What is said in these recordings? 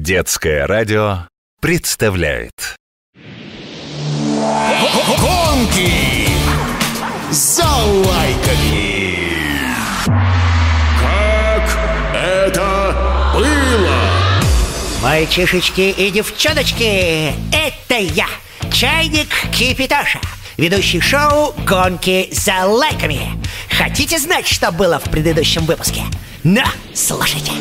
Детское радио представляет Гонки за лайками. Как это было? Мальчишечки и девчоночки, это я, Чайник Кипитоша, ведущий шоу «Гонки за лайками». Хотите знать, что было в предыдущем выпуске? Ну, слушайте.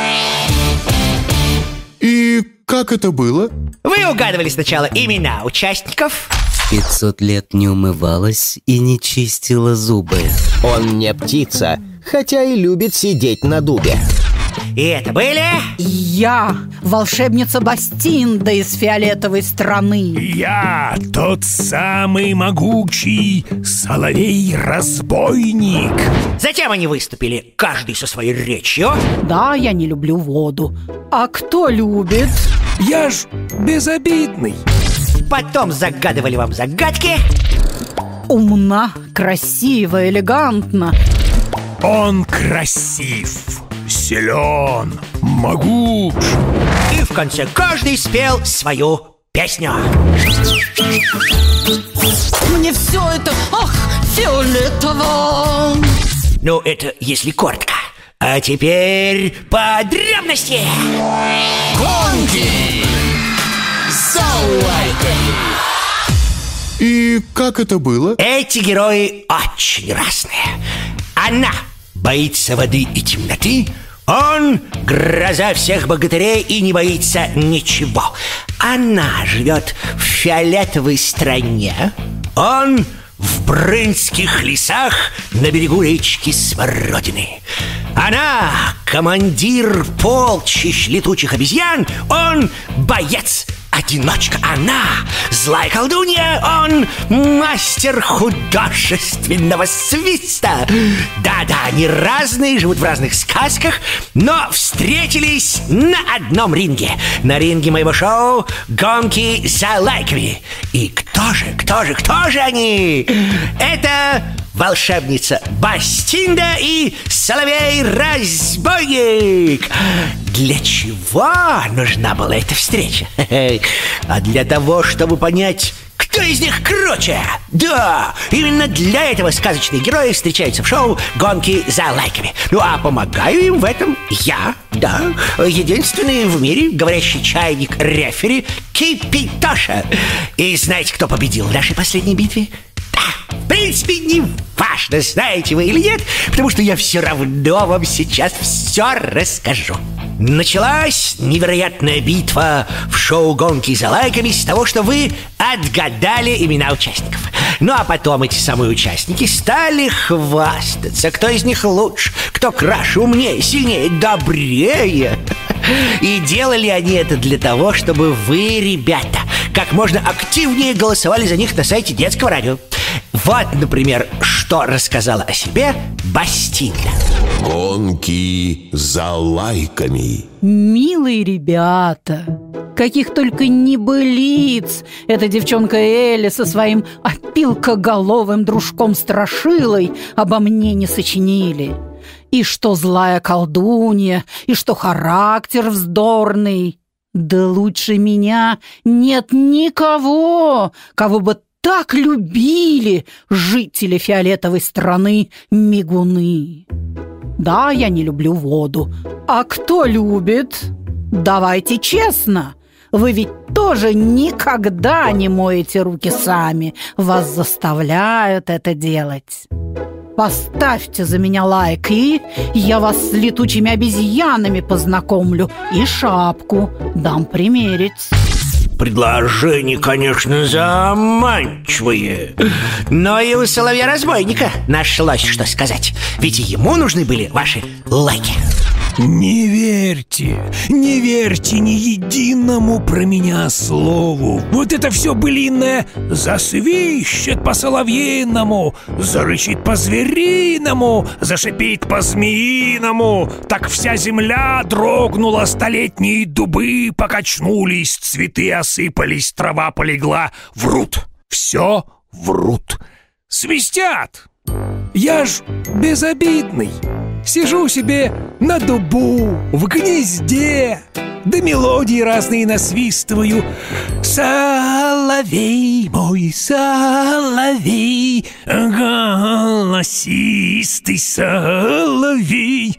И как это было? Вы угадывали сначала имена участников. 500 лет не умывалась и не чистила зубы. Он не птица, хотя и любит сидеть на дубе. И это были... Я, волшебница Бастинда из фиолетовой страны. Я тот самый могучий соловей-разбойник. Затем они выступили, каждый со своей речью. Да, я не люблю воду. А кто любит? Я ж безобидный. Потом загадывали вам загадки. Умна, красиво, элегантно. Он красив, силен, могуч. И в конце каждый спел свою песню. Мне все это, ах, фиолетово. Ну, это если коротко. А теперь подробности. Гонки за лайками. И как это было? Эти герои очень разные. Она боится воды и темноты. Он гроза всех богатырей и не боится ничего. Она живет в фиолетовой стране. Он в брынских лесах на берегу речки Смородины. Она командир полчищ летучих обезьян. Он боец одиночка. Она злая колдунья. Он мастер художественного свиста. Да-да, они разные, живут в разных сказках, но встретились на одном ринге. На ринге моего шоу «Гонки за лайками». И кто же они? Это волшебница Бастинда и соловей-разбойник. Для чего нужна была эта встреча? А для того, чтобы понять, кто из них круче. Да, именно для этого сказочные герои встречаются в шоу «Гонки за лайками». Ну а помогаю им в этом я, да, единственный в мире говорящий чайник-рефери Кипитоша. И знаете, кто победил в нашей последней битве? В принципе, не важно, знаете вы или нет, потому что я все равно вам сейчас все расскажу. Началась невероятная битва в шоу «Гонки за лайками» с того, что вы отгадали имена участников. Ну а потом эти самые участники стали хвастаться, кто из них лучше, кто краше, умнее, сильнее, добрее. И делали они это для того, чтобы вы, ребята, как можно активнее голосовали за них на сайте Детского радио. Вот, например, что рассказала о себе Бастинда. Гонки за лайками. Милые ребята, каких только небылиц эта девчонка Элли со своим опилкоголовым дружком Страшилой обо мне не сочинили. И что злая колдунья, и что характер вздорный. Да лучше меня нет никого, кого бы так любили жители фиолетовой страны мигуны. Да, я не люблю воду. А кто любит? Давайте честно. Вы ведь тоже никогда не моете руки сами. Вас заставляют это делать. Поставьте за меня лайк, и я вас с летучими обезьянами познакомлю. И шапку дам примерить. Предложения, конечно, заманчивые. Но и у соловья-разбойника нашлось что сказать. Ведь и ему нужны были ваши лайки. Не верьте ни единому про меня слову. Вот это все былинное засвищет по-соловьиному, зарычит по-звериному, зашипит по-змеиному. Так вся земля дрогнула, столетние дубы покачнулись, цветы осыпались, трава полегла. Врут, все врут, свистят. Я ж безобидный, Сижу себе на дубу, в гнезде, да мелодии разные насвистываю. Соловей мой, соловей, голосистый соловей.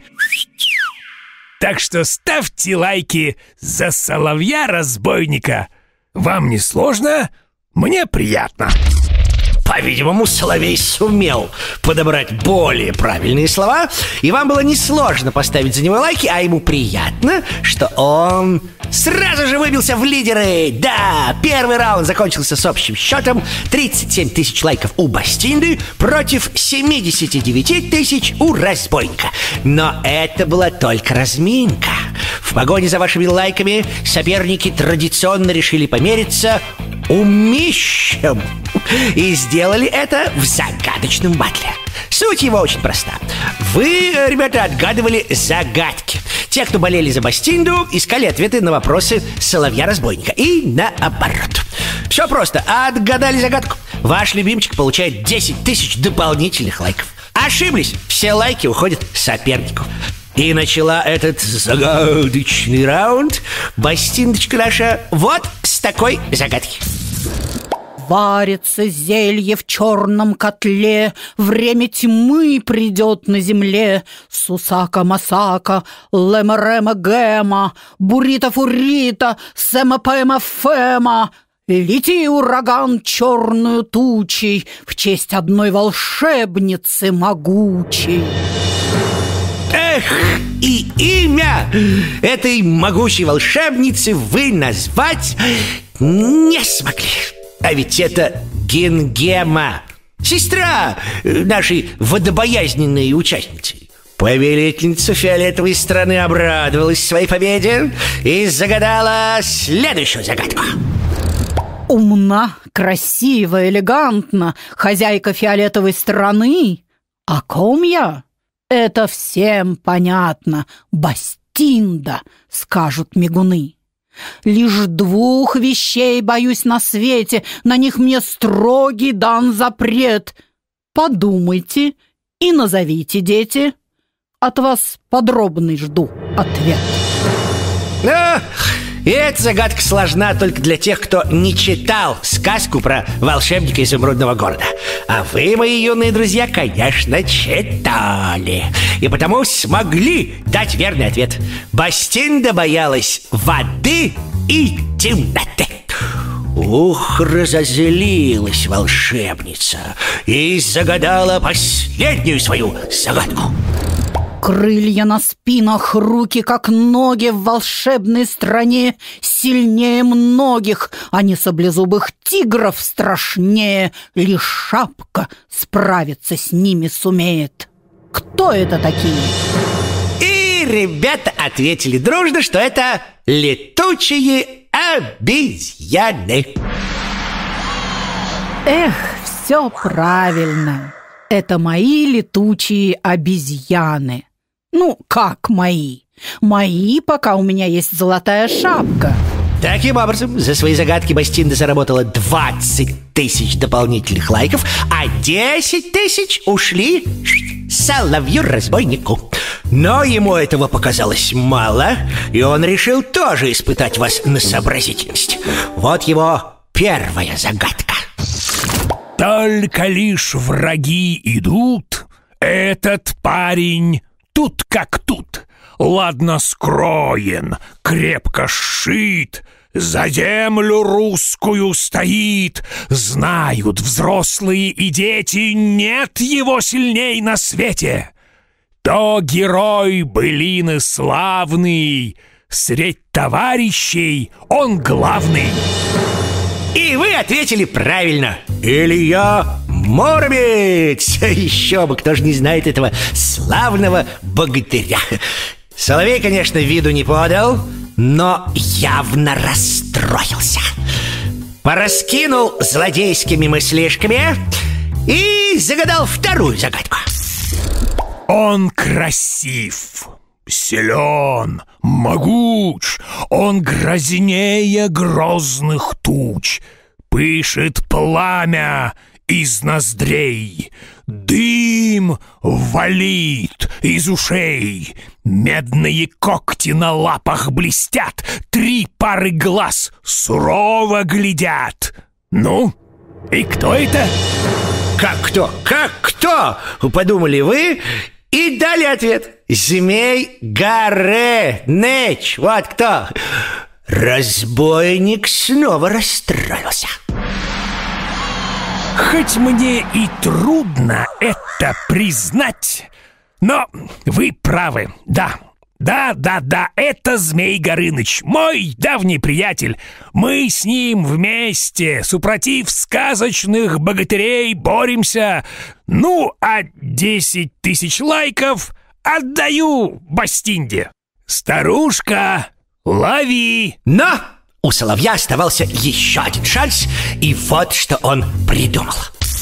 Так что ставьте лайки за соловья-разбойника. Вам не сложно? Мне приятно. По-видимому, Соловей сумел подобрать более правильные слова, и вам было несложно поставить за него лайки, а ему приятно, что он сразу же выбился в лидеры. Да, первый раунд закончился с общим счетом 37 тысяч лайков у Бастинды против 79 тысяч у Разбойника. Но это была только разминка. В погоне за вашими лайками соперники традиционно решили помериться умищем. И сделали это в загадочном батле. Суть его очень проста. Вы, ребята, отгадывали загадки. Те, кто болели за Бастинду, искали ответы на вопросы Соловья-разбойника. И наоборот. Все просто. Отгадали загадку. Ваш любимчик получает 10 тысяч дополнительных лайков. Ошиблись. Все лайки уходят сопернику. И начала этот загадочный раунд Бастиндочка наша вот с такой загадки. Варится зелье в черном котле, время тьмы придет на земле. Сусака-масака, лема-рема-гема, бурита-фурита, сема-пема-фема. Лети, ураган, черную тучей, в честь одной волшебницы могучей. Эх, и имя этой могучей волшебницы вы назвать не смогли. А ведь это Гингема, сестра нашей водобоязненной участницы. Повелительница фиолетовой страны обрадовалась своей победе и загадала следующую загадку. Умна, красива, элегантна, хозяйка фиолетовой страны. О ком я? Это всем понятно. Бастинда, скажут мигуны. Лишь двух вещей боюсь на свете, на них мне строгий дан запрет. Подумайте и назовите, дети. От вас подробный жду ответ. И эта загадка сложна только для тех, кто не читал сказку про волшебника изумрудного города. А вы, мои юные друзья, конечно, читали. И потому смогли дать верный ответ. Бастинда боялась воды и темноты. Ух, разозлилась волшебница и загадала последнюю свою загадку. Крылья на спинах, руки как ноги в волшебной стране сильнее многих, а не саблезубых тигров страшнее. Лишь шапка справиться с ними сумеет. Кто это такие? И ребята ответили дружно, что это летучие обезьяны. Эх, все правильно. Это мои летучие обезьяны. Ну, как мои? Мои, пока у меня есть золотая шапка. Таким образом, за свои загадки Бастинда заработала 20 тысяч дополнительных лайков, а 10 тысяч ушли Соловью-разбойнику. Но ему этого показалось мало, и он решил тоже испытать вас на сообразительность. Вот его первая загадка. Только лишь враги идут, этот парень тут как тут, ладно скроен, крепко сшит, за землю русскую стоит. Знают взрослые и дети, нет его сильней на свете. То герой былины славный, средь товарищей он главный. И вы ответили правильно. Илья Муромец. Еще бы, кто же не знает этого славного богатыря. Соловей, конечно, виду не подал, но явно расстроился. Пораскинул злодейскими мыслишками и загадал вторую загадку. Он красив, силен, могуч, он грознее грозных туч. Пышет пламя из ноздрей, дым валит из ушей, медные когти на лапах блестят, 3 пары глаз сурово глядят. Ну, и кто это? Как кто? Как кто? Подумали вы и дали ответ. Змей Горыныч. Вот кто. Разбойник снова расстроился. Хоть мне и трудно это признать, но вы правы, да. Да, это Змей Горыныч, мой давний приятель. Мы с ним вместе, супротив сказочных богатырей, боремся. Ну, а 10 000 лайков отдаю Бастинде. Старушка, лови! Но у соловья оставался еще один шанс, и вот что он придумал.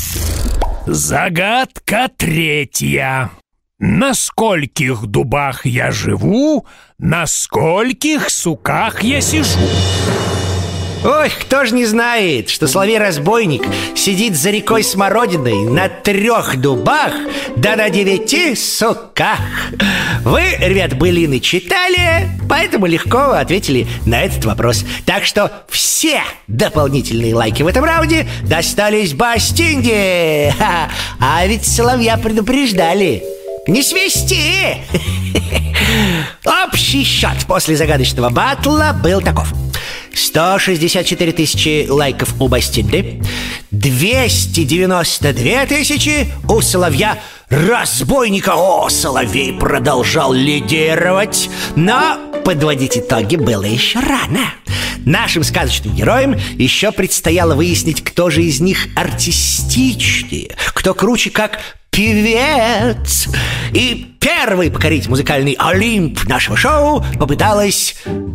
Загадка 3. На скольких дубах я живу, на скольких суках я сижу? Ой, кто ж не знает, что соловей-разбойник сидит за рекой Смородиной на 3 дубах да на 9 суках. Вы, ребят, былины читали, поэтому легко ответили на этот вопрос. Так что все дополнительные лайки в этом раунде достались Бастинде. А ведь соловья предупреждали. Не свисти! Общий счет после загадочного батла был таков: 164 000 лайков у Бастинды, 292 000 у соловья-разбойника. О, соловей продолжал лидировать, но подводить итоги было еще рано. Нашим сказочным героям еще предстояло выяснить, кто же из них артистичнее, кто круче как певец. И первой покорить музыкальный Олимп нашего шоу попыталась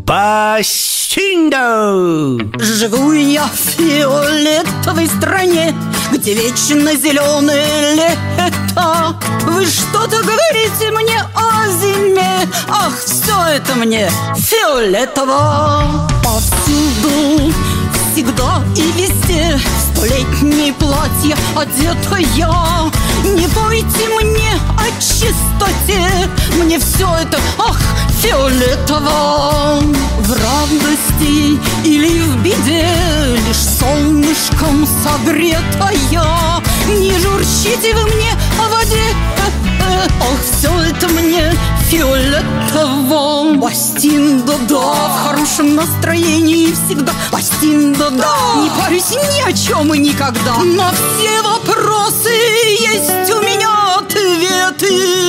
Бастинда. Живу я в фиолетовой стране, где вечно зеленое лето. Вы что-то говорите мне о зиме, ах, все это мне фиолетово. Повсюду, всегда и везде в столетние платья одета я. Не бойте мне о чистоте, мне все это, ах, фиолетово. В радости или в беде лишь солнышком согретая. Не журчите вы мне о воде, ах, все это мне фиолетово. Бастинда, да, в хорошем настроении всегда. Бастинда, да, не парюсь ни о чем и никогда. На все вопросы есть у меня ответы.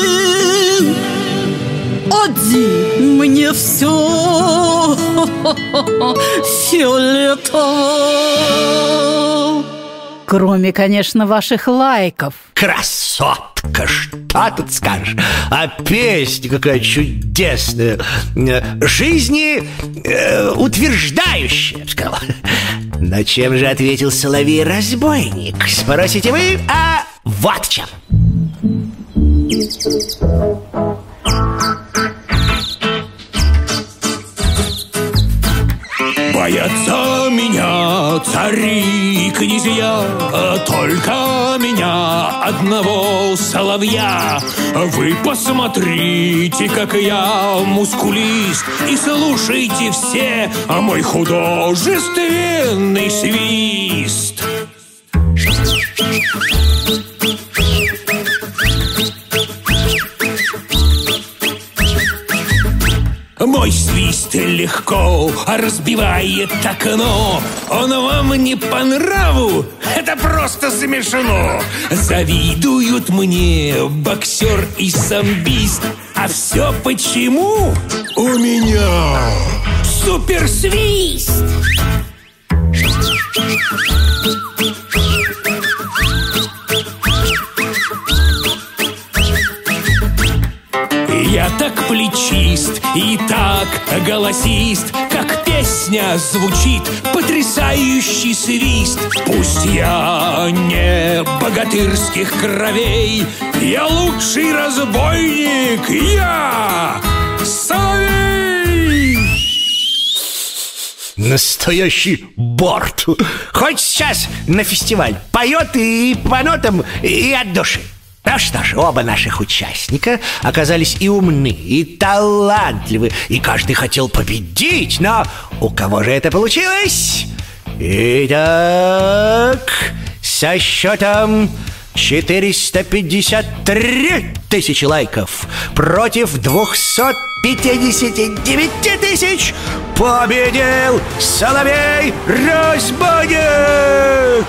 Один мне все фиолетово. Кроме, конечно, ваших лайков. Красотка, что тут скажешь? А песня какая чудесная, жизни утверждающая, я бы сказал. Но чем же ответил соловей-разбойник? Спросите вы, а вот чем. Боятся меня цари и князья, только меня одного соловья. Вы посмотрите, как я мускулист, и слушайте все мой художественный свист. Мой свист легко разбивает окно. Он вам не по нраву? Это просто смешно. Завидуют мне боксер и самбист. А все почему? У меня суперсвист. Я так плечист и так голосист, как песня звучит потрясающий свист. Пусть я не богатырских кровей, я лучший разбойник, я соловей. Настоящий борт. Хоть сейчас на фестиваль поет и по нотам, и от души. Ну что ж, оба наших участника оказались и умны, и талантливы, и каждый хотел победить, но у кого же это получилось? Итак, со счетом 453 тысячи лайков против 259 тысяч победил Соловей-разбойник!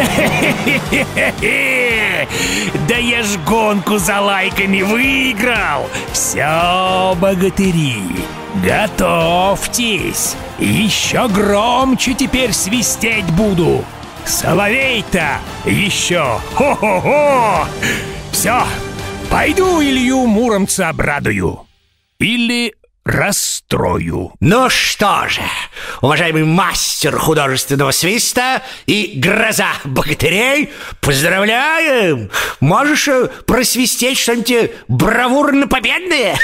Да я ж гонку за лайками выиграл! Все, богатыри, готовьтесь! Еще громче теперь свистеть буду! Соловей-то еще! Хо-хо-хо! Все, пойду Илью Муромца обрадую. Или расстрою. Ну что же, уважаемый мастер художественного свиста и гроза богатырей, поздравляем! Можешь просвистеть что-нибудь бравурно-победное?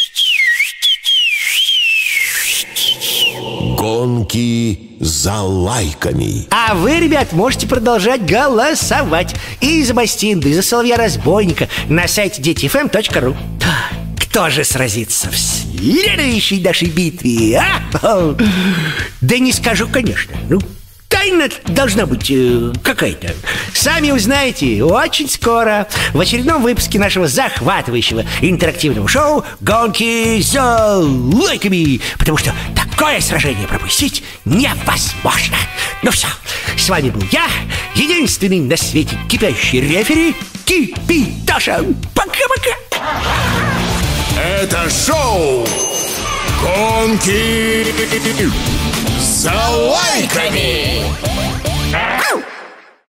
Гонки за лайками. А вы, ребят, можете продолжать голосовать и за Бастинду, и за Соловья-разбойника на сайте детифм.ру. Кто же сразится в следующей нашей битве, а? Да не скажу, конечно. Ну, тайна должна быть какая-то. Сами узнаете очень скоро в очередном выпуске нашего захватывающего интерактивного шоу «Гонки за лайками», потому что такое сражение пропустить невозможно. Ну все, с вами был я, единственный на свете кипящий рефери Кипитоша. Пока-пока. Это шоу «Гонки за лайками».